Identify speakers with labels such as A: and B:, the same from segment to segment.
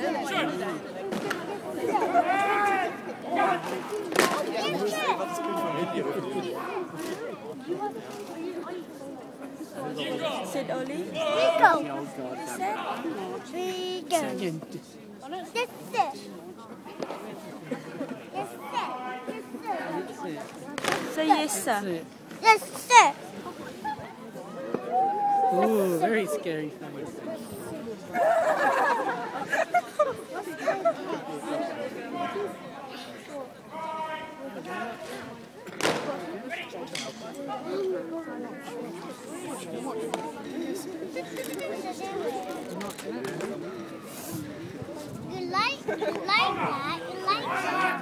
A: Said Oli?
B: Rico.
A: Said?
B: Rico. Yes, sir.
A: Say yes, sir.
B: Yes, sir.
C: Ooh, very scary face.
B: You like that? You like that?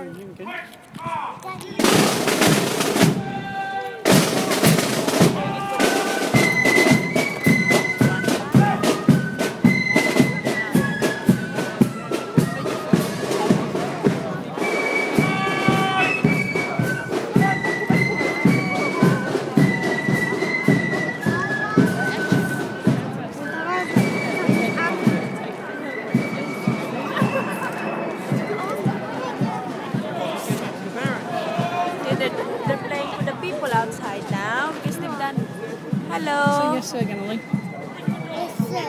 A: They're playing for the people outside now because they've done. Hello.
C: So yes, sir, Gannelly.
B: Yes, sir.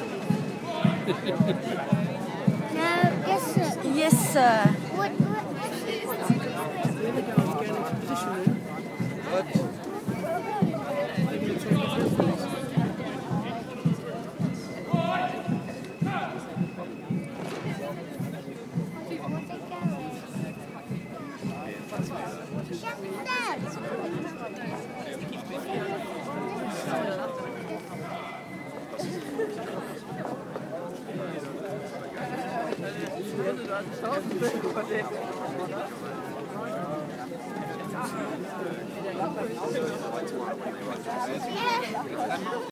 B: No, yes, sir.
A: Yes, sir.
B: What?
C: The other guy's going into position there. Maybe it's like a surprise.
B: Yeah.